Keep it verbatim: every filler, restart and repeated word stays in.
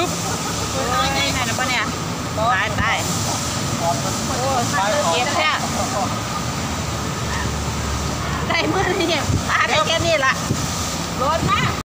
ปึ๊บนี่ไหนนะปะเนี่ยตายตายโอ้เก็บแค่ได้เมื่อนี่พาได้แค่นี้ละรถมา